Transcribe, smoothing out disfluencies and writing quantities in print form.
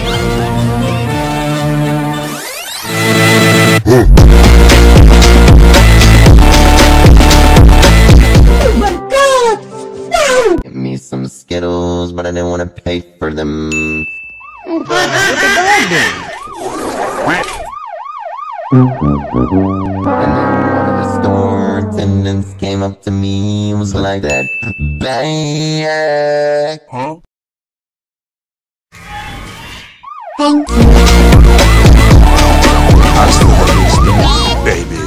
Give me some Skittles, but I didn't want to pay for them. And then one of the store attendants came up to me and was like that, back. Huh? Thank you.